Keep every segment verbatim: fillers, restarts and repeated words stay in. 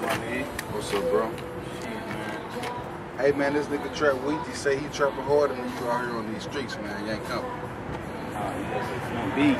What's up, bro? Hey, man, this nigga Trap Weezy say he trapping harder than you out here on these streets, man. You ain't coming. Nah, he does it from beat.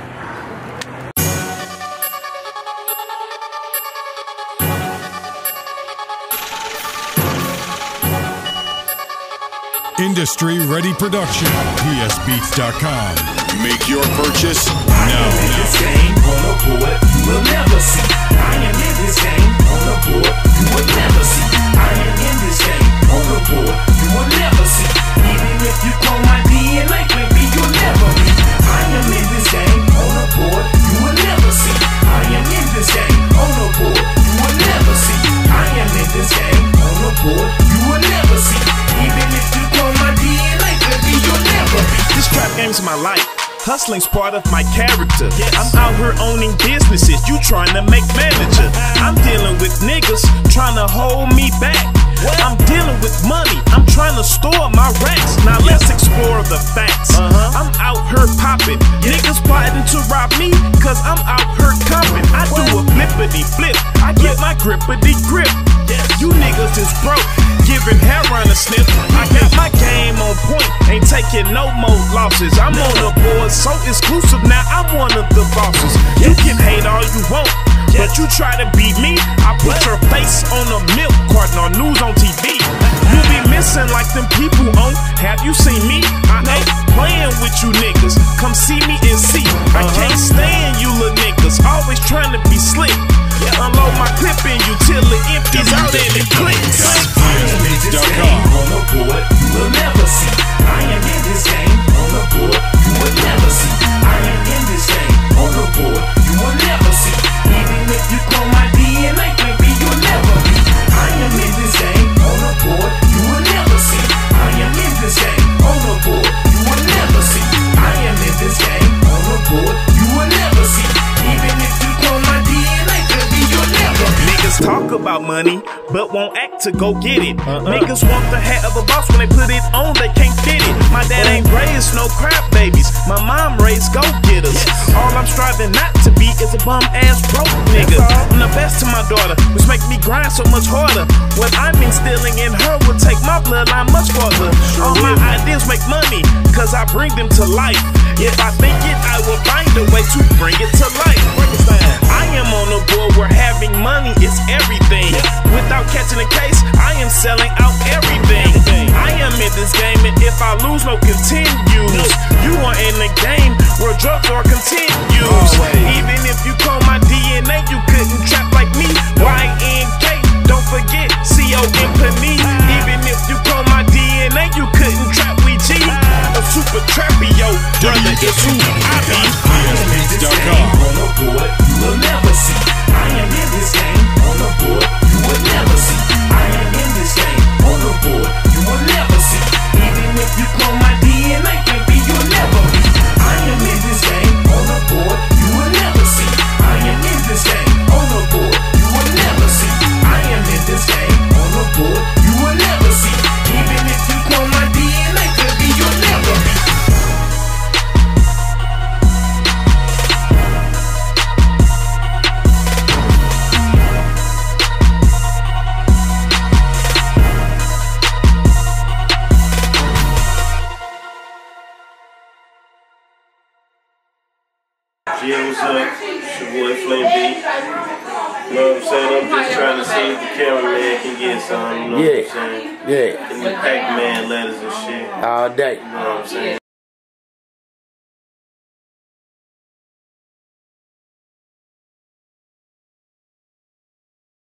Industry Ready Production, P S Beats dot com. Make your purchase now. I am in this game on the board, you will never see. I am in this game on the board, you will never see. I am in this game on the board, you will never see. Even if you call my D N A, baby, you'll never be. I am in this game on the board, you will never see. I am in this game on the board, you will never see. I am in this game on the board, you will never see. Even if you call my D N A, baby, you'll never be. This trap game's my life. Hustling's part of my character. Yes. I'm out here owning businesses. You trying to make manager. I'm dealing with niggas trying to hold me back. What? I'm dealing with money. I'm trying to store my racks. Now let's explore the facts. Uh-huh. I'm out here popping. Yes. Niggas plotting to rob me cause I'm out here comping. I what? do a flippity flip. I get my grippity grip. Yes. You niggas is broke, giving heroin a sniff. I got my game on point, ain't taking no more losses. I'm no. on the board, so exclusive, now I'm one of the bosses. Yes. You can hate all you want, yes. but you try to beat me, I put what? your face on a milk carton or news on T V. You be missing like them people on Have You Seen Me? I no. ain't playing with you niggas, come see me and see. Uh-huh. I can't stand you little niggas, always trying to be slick. Yeah. Unload my clip in you till it empties out and it clicks. I am in this game on the board, you will never see. I am in this game on the board, you will never see. I am in this game on the board, you will never see. Even if you call my D N A, baby, you'll never be. I am in this game on the board, you will never see. I am in this game on the board, you will never see. I am in this game on the board, you will never see. Even if you call my D N A, baby, you'll never be. Niggas talk about money, but won't act to go get it. Uh-uh. Niggas want the hat of a boss, when they put it on, they can't fit it. My dad ain't raised no crap babies, my mom raised go-getters. Yes. All I'm striving not to be is a bum-ass broke nigga. I'm the best to my daughter, which make me grind so much harder. What I'm instilling in her will take my bloodline much farther. All my ideas make money, cause I bring them to life. If I think it, I will find a way to bring it to life. I am on the board where having money is everything. Without catching a case, I am selling out everything. I am in this game, and if I lose, no continues. You are in the game where drugs are continues. Even if you call my D N A, you couldn't trap like me. Y N K, don't forget C O M Panini. Even if you call my D N A, you couldn't trap we G. A super trappy, yo, brother, is who I be. I am in this game on the board, you will never see. I am in this game on the board, you will never see. I am in this game on the board, you will never see. Even if you call my D N A, baby, you'll never be. I am in this game on the board, you will never see. I am in this game on the board, you will never see. I am in this game on the board, you will never see. Even if you call my D N A, baby, you'll never be. Yeah, what's up? It's your boy Flo B. You know what I'm saying? I'm just trying to see if the cameraman can get some, you know yeah. what I'm saying? Yeah. And the Pac-Man letters and shit. All day. You know what I'm saying?